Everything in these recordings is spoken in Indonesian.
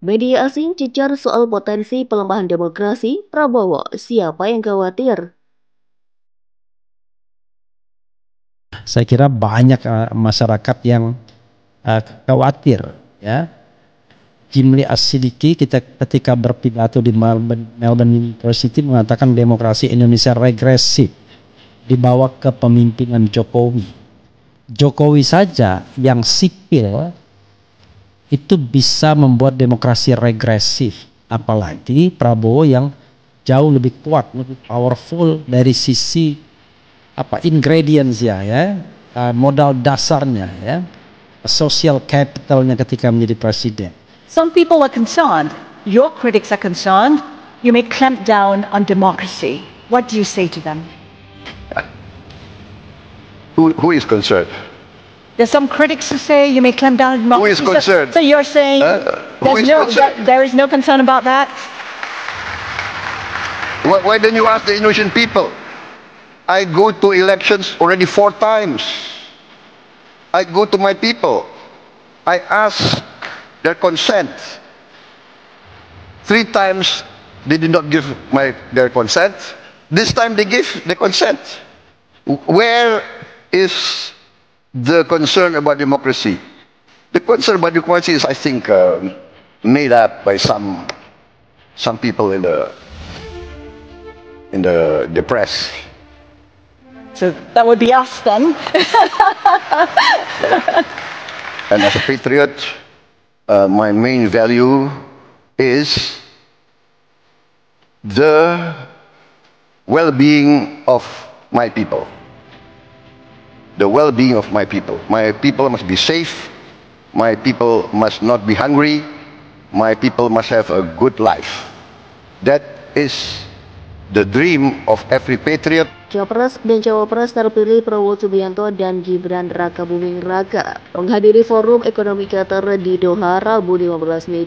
Media asing cecar soal potensi pelemahan demokrasi, Prabowo, siapa yang khawatir? Saya kira banyak masyarakat yang khawatir, ya. Jimli As-Sidiki ketika berpidato di Melbourne University mengatakan demokrasi Indonesia regresif di bawah kepemimpinan Jokowi. Jokowi saja yang sipil itu bisa membuat demokrasi regresif, apalagi Prabowo yang jauh lebih kuat, lebih powerful dari sisi ingredients ya, modal dasarnya ya, social capitalnya ketika menjadi presiden. Some people are concerned. Your critics are concerned. You may clamp down on democracy. What do you say to them? Who is concerned? There's some critics who say you may clamp down on democracy. Who is concerned? So you're saying there is no concern about that? Why don't you ask the Indonesian people? I go to elections already 4 times. I go to my people. I ask their consent. 3 times they did not give their consent. This time they give the consent. Where is the concern about democracy? The concern about democracy is, I think, made up by some people in the press. So that would be us then. And as a patriot, my main value is the well-being of my people. The well-being of my people. My people must be safe. My people must not be hungry. My people must have a good life. That is the dream of every patriot. Capres dan Cawapres terpilih Prabowo Subianto dan Gibran Rakabuming Raka menghadiri Forum Ekonomi Qatar di Doha Rabu 15 Mei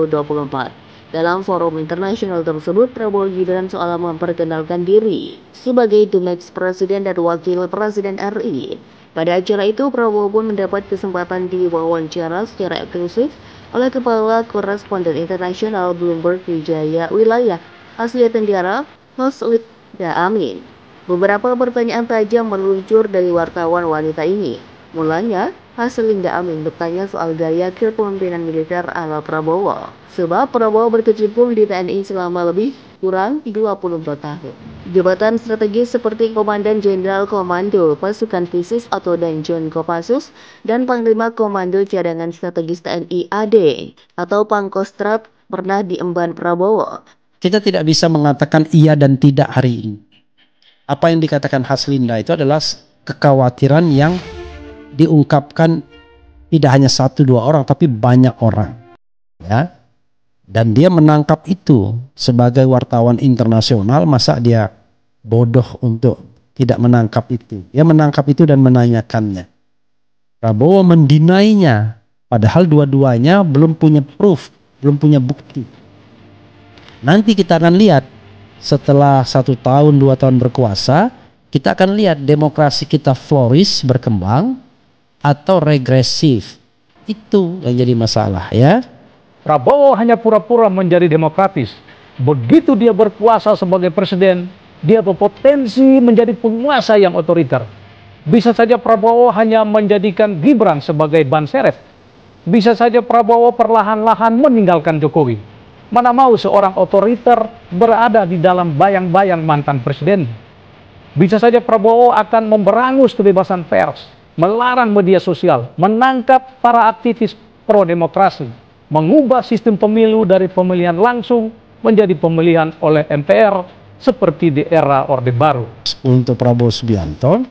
2024. Dalam forum internasional tersebut, Prabowo Gibran seolah memperkenalkan diri sebagai the next presiden dan wakil presiden RI. Pada acara itu, Prabowo pun mendapat kesempatan diwawancara secara eksklusif oleh Kepala Koresponden Internasional Bloomberg Wijaya Wilayah Asia Tenggara, Hoslida Amin. Beberapa pertanyaan tajam meluncur dari wartawan wanita ini. Mulanya, Haslinda Amin bertanya soal gaya kepemimpinan militer ala Prabowo. Sebab Prabowo berkecimpung di TNI selama lebih kurang 22 tahun. Jabatan strategis seperti Komandan Jenderal Komando Pasukan Khusus atau Danjon Kopassus dan Panglima Komando Cadangan Strategis TNI AD atau Pangkostrat pernah diemban Prabowo. Kita tidak bisa mengatakan iya dan tidak hari ini. Apa yang dikatakan Haslinda itu adalah kekhawatiran yang diungkapkan tidak hanya 1-2 orang tapi banyak orang, ya. Dan dia menangkap itu sebagai wartawan internasional. Masa dia bodoh untuk tidak menangkap itu? Dia menangkap itu dan menanyakannya. Prabowo mendinainya, padahal dua-duanya belum punya proof, belum punya bukti. Nanti kita akan lihat setelah 1 tahun 2 tahun berkuasa, kita akan lihat demokrasi kita flourish, berkembang atau regresif. Itu yang jadi masalah, ya. Prabowo hanya pura-pura menjadi demokratis. Begitu dia berkuasa sebagai presiden, dia berpotensi menjadi penguasa yang otoriter. Bisa saja Prabowo hanya menjadikan Gibran sebagai ban serep. Bisa saja Prabowo perlahan-lahan meninggalkan Jokowi. Mana mau seorang otoriter berada di dalam bayang-bayang mantan presiden. Bisa saja Prabowo akan memberangus kebebasan pers, melarang media sosial, menangkap para aktivis pro-demokrasi, mengubah sistem pemilu dari pemilihan langsung menjadi pemilihan oleh MPR seperti di era Orde Baru. Untuk Prabowo Subianto,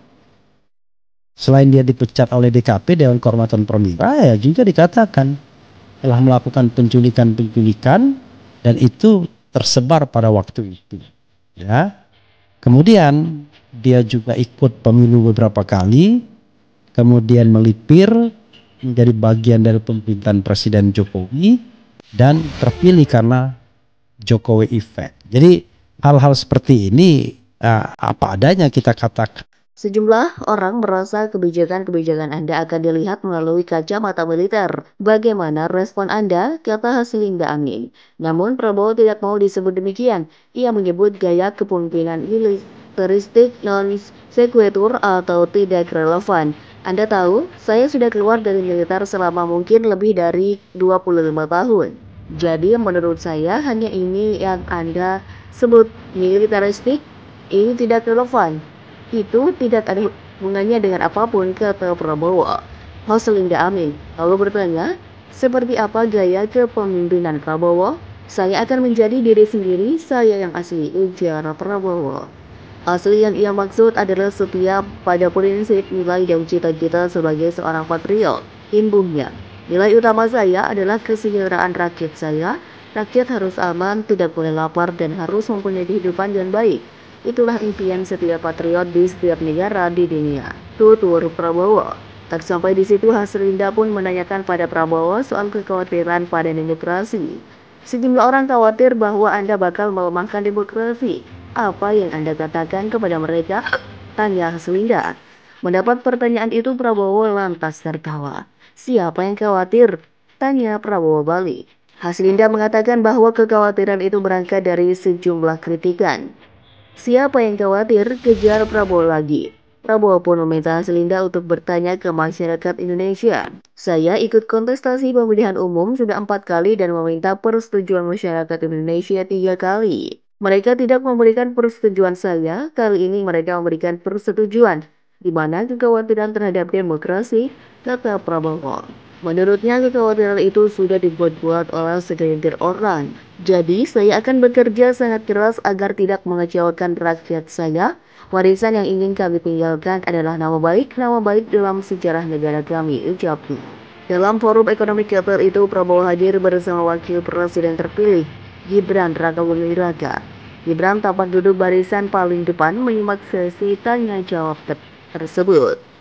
selain dia dipecat oleh DKP, Dewan Kehormatan Perwira, ya juga dikatakan telah melakukan penculikan dan itu tersebar pada waktu itu, ya. Kemudian dia juga ikut pemilu beberapa kali, kemudian melipir menjadi bagian dari pemerintahan Presiden Jokowi dan terpilih karena Jokowi effect. Jadi hal-hal seperti ini apa adanya kita katakan. Sejumlah orang merasa kebijakan-kebijakan Anda akan dilihat melalui kacamata militer. Bagaimana respon Anda? Kata Haslinda Amin. Namun Prabowo tidak mau disebut demikian. Ia menyebut gaya kepemimpinan militeristik non sequitur atau tidak relevan. Anda tahu, saya sudah keluar dari militer selama mungkin lebih dari 25 tahun. Jadi menurut saya hanya ini yang Anda sebut militeristik, ini tidak relevan. Itu tidak ada hubungannya dengan apapun, kata Prabowo. Haslinda Amin lalu bertanya, seperti apa gaya kepemimpinan Prabowo? Saya akan menjadi diri sendiri, saya yang asli, ujar Prabowo. Asli yang ia maksud adalah setia pada prinsip, nilai dan cita-cita sebagai seorang patriot. Imbungnya, nilai utama saya adalah kesejahteraan rakyat saya. Rakyat harus aman, tidak boleh lapar, dan harus mempunyai kehidupan yang baik. Itulah impian setiap patriot di setiap negara di dunia, tutur Prabowo. Tak sampai di situ, Haslinda pun menanyakan pada Prabowo soal kekhawatiran pada demokrasi. Sejumlah orang khawatir bahwa Anda bakal melemahkan demokrasi. Apa yang Anda katakan kepada mereka? Tanya Haslinda. Mendapat pertanyaan itu, Prabowo lantas tertawa. Siapa yang khawatir? Tanya Prabowo balik. Haslinda mengatakan bahwa kekhawatiran itu berangkat dari sejumlah kritikan. Siapa yang khawatir? Kejar Prabowo lagi. Prabowo pun meminta Haslinda untuk bertanya ke masyarakat Indonesia. Saya ikut kontestasi pemilihan umum sudah 4 kali dan meminta persetujuan masyarakat Indonesia 3 kali. Mereka tidak memberikan persetujuan saya, kali ini mereka memberikan persetujuan. Di mana kekhawatiran terhadap demokrasi, kata Prabowo. Menurutnya kekhawatiran itu sudah dibuat-buat oleh segelintir orang. Jadi saya akan bekerja sangat keras agar tidak mengecewakan rakyat saya. Warisan yang ingin kami tinggalkan adalah nama baik dalam sejarah negara kami, ucapnya. Dalam forum ekonomi Qatar itu, Prabowo hadir bersama Wakil Presiden terpilih, Gibran Rakabuming Raka. Gibran tampak duduk barisan paling depan menyimak sesi tanya jawab tersebut.